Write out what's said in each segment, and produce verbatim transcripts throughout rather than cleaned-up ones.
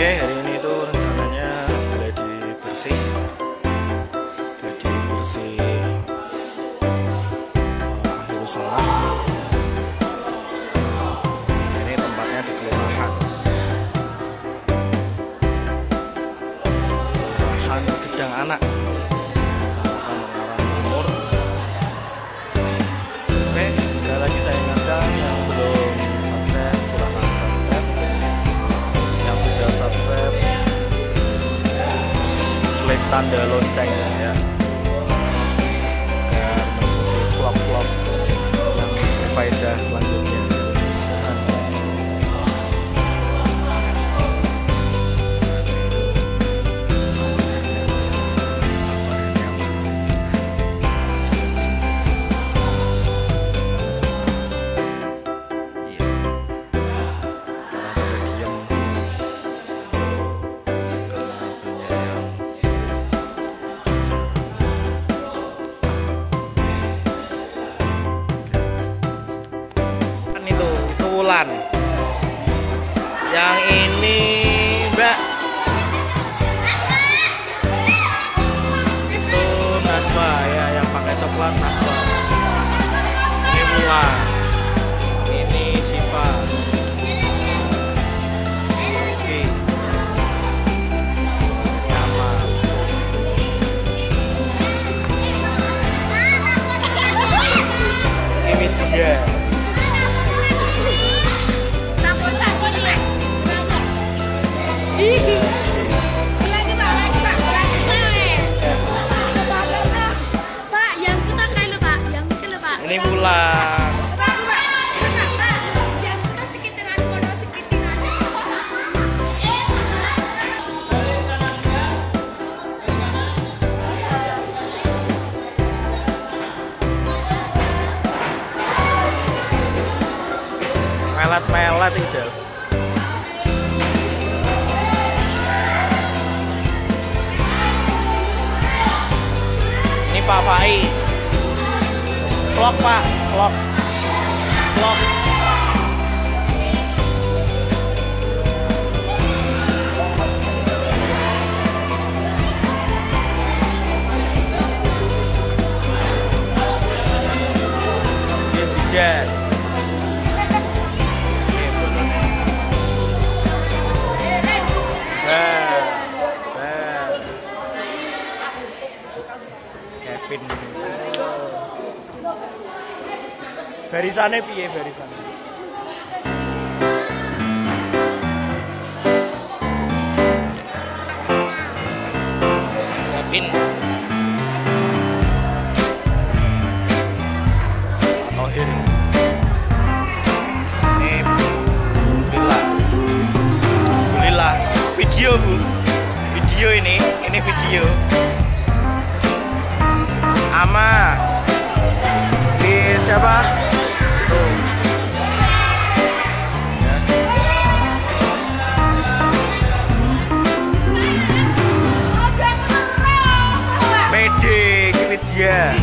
Oke, hari ini tuh rencananya gladi bersih, gladi bersih uh, akhir sholat. Ini tempatnya di kelurahan, kelurahan Gedang Anak, Kecamatan Mengarang Timur. Oke, sekali lagi saya ingatkan yang belum subscribe silahkan subscribe, yang sudah subscribe klik tanda loncengnya ya, agar mengikuti vlog-vlog yang berfaedah selanjutnya. Yang ini Mbak, itu Naswa ya, yang pakai coklat Naswa. Ini Mulan, ini Siva, Lutfi, Nyaman, ini dia. Lagi Pak, lagi Pak, lagi Pak, yang kita kayak Pak, yang kita Pak. Ini pulang. Pak, Pak, Pak, Pak, yang kita sekitaran pondok sekitaran. Melat-melat Ijal. Pak Pai, vlog Pak, vlog, vlog. Yes, yes. Kevin barisannya piye barisannya? Kevin atau Hiri ini Lila, Lila video Bu, video ini, ini video Ama, ini siapa? Tuh. Ya. Pede, ini dia.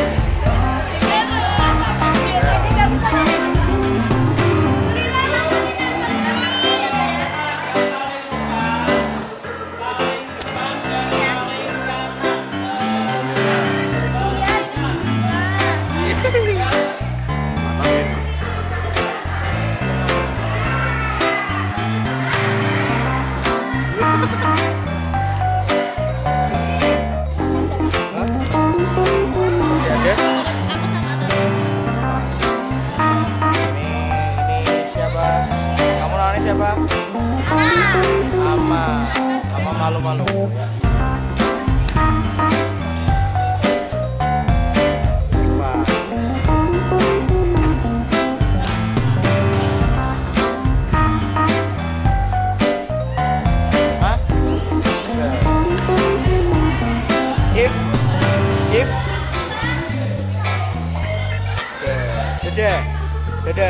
Siapa? Ama, Ama malu-malu. Siva. Hah? Sip, sip. Dede, dede.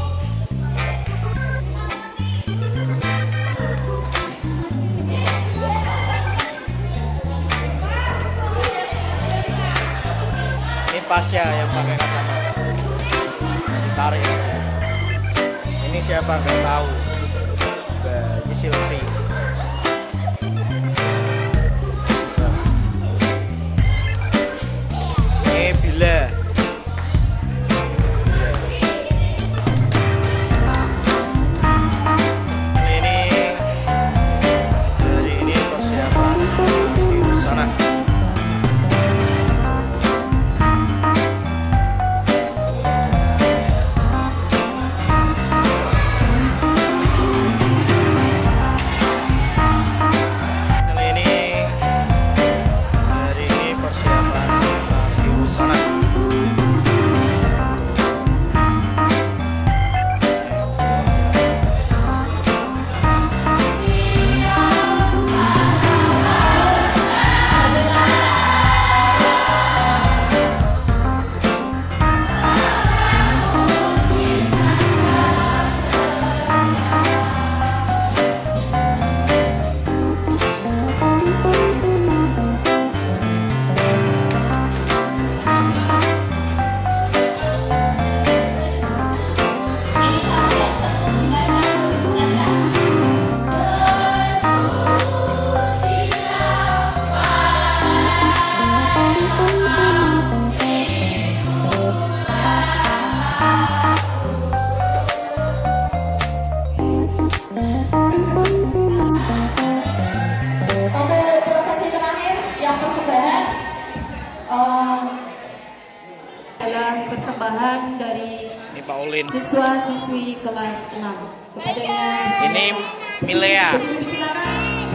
Pasya yang pakai kacamata ditarik. Ini siapa nggak tahu. Ini Silvi. Untuk prosesi terakhir yang persembahan eh, adalah persembahan dari Ini Paulin. siswa-siswi kelas enam. Kepadanya Ini Milea. silakan.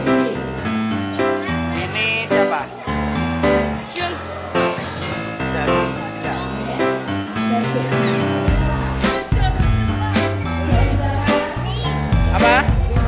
Ini siapa? Jung. Apa?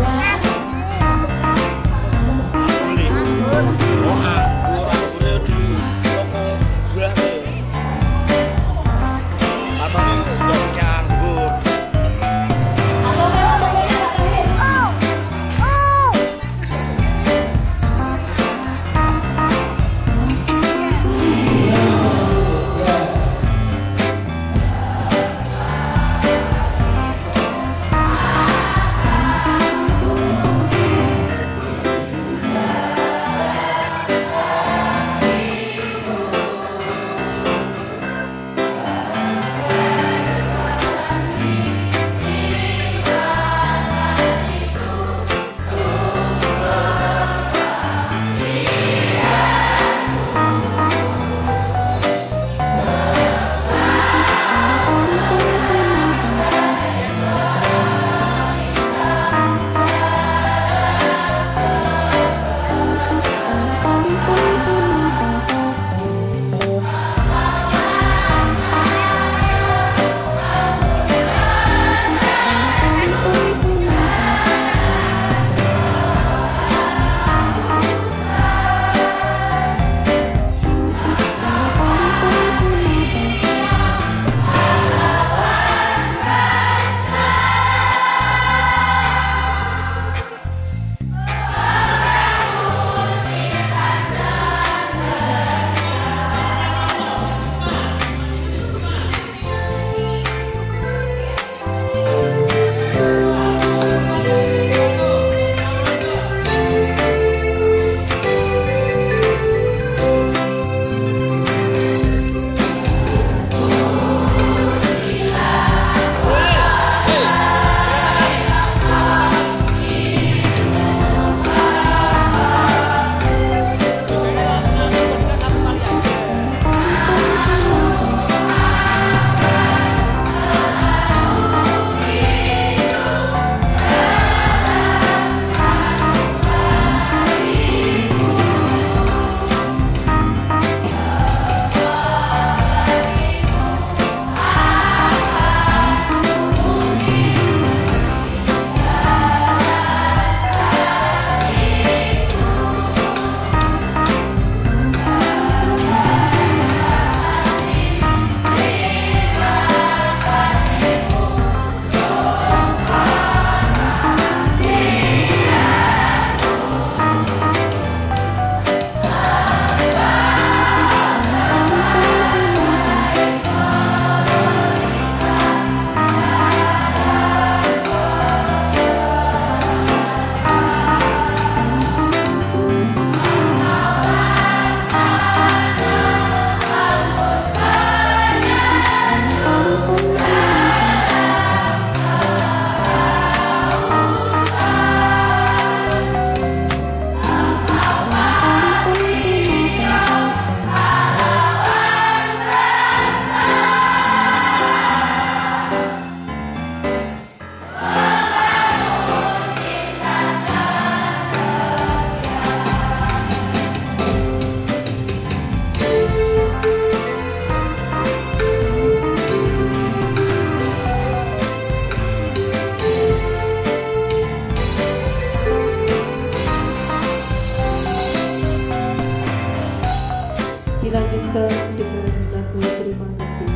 Dilanjutkan dengan lagu Terima Kasih.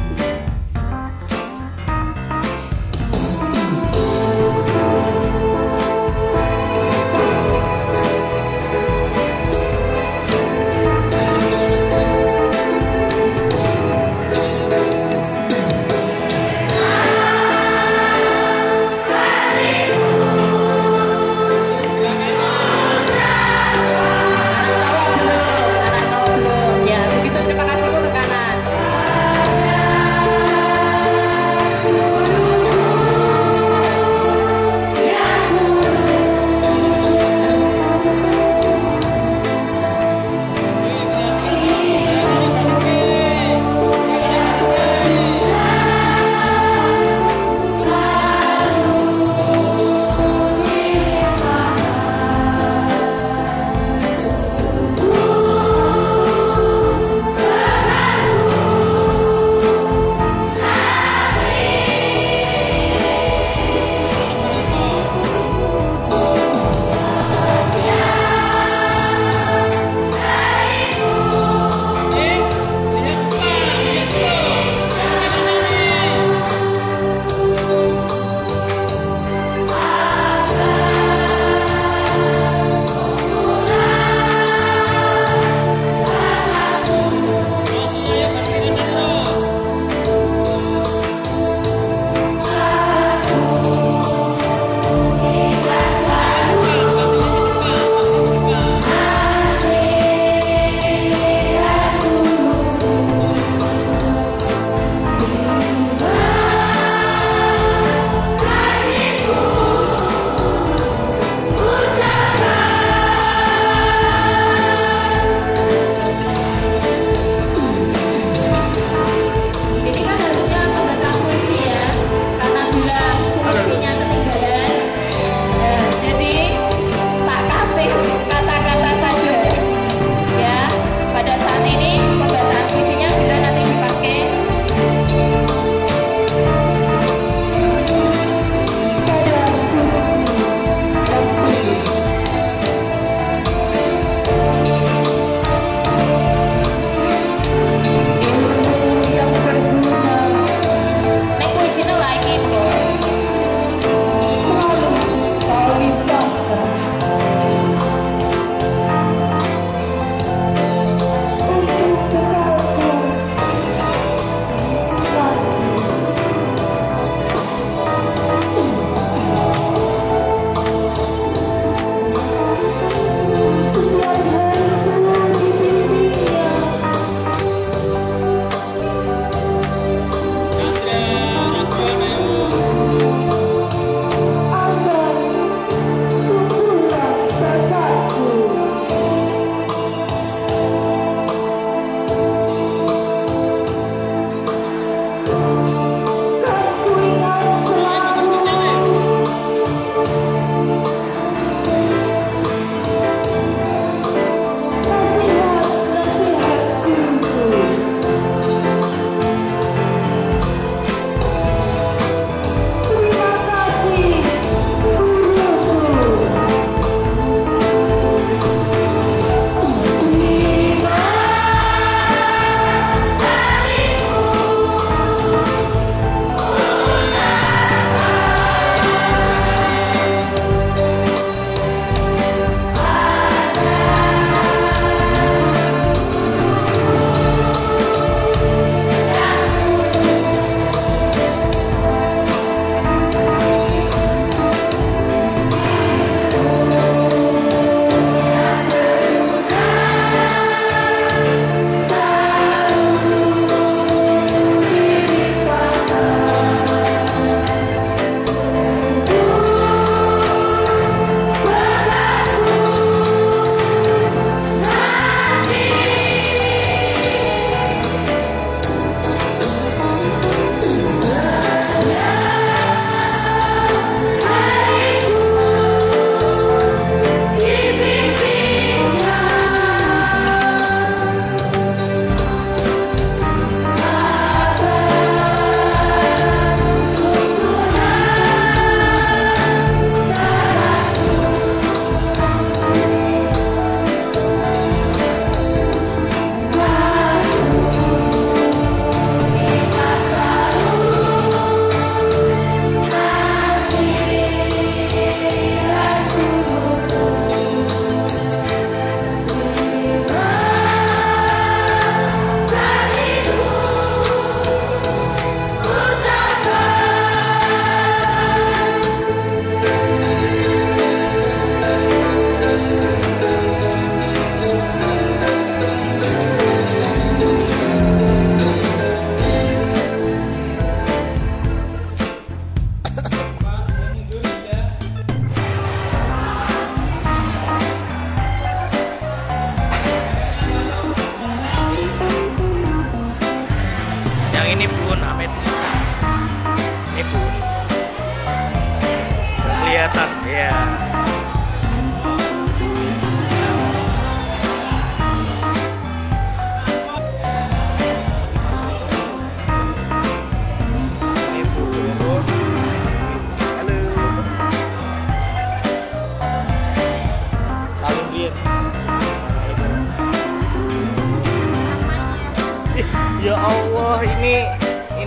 Ya, begitu terima kasih dulu ke kanan.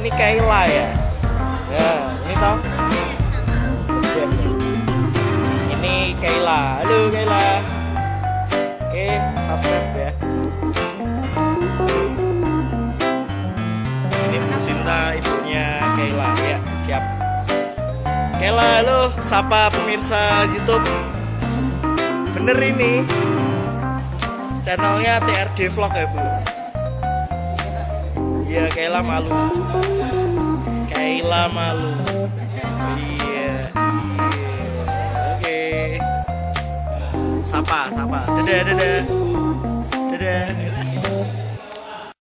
ini Kayla ya. Ya, ini tau. Ini Kayla. Halo Kayla. Oke, subscribe ya. Ini Bu Sinta, ibunya Kayla ya. Siap. Kayla, halo, sapa pemirsa YouTube. Bener ini. Channelnya T R D Vlog ya, Bu. Iya, Kayla malu. Kayla malu. Iya, iya. Oke. Sapa, sapa. Dadah, dadah. Dadah.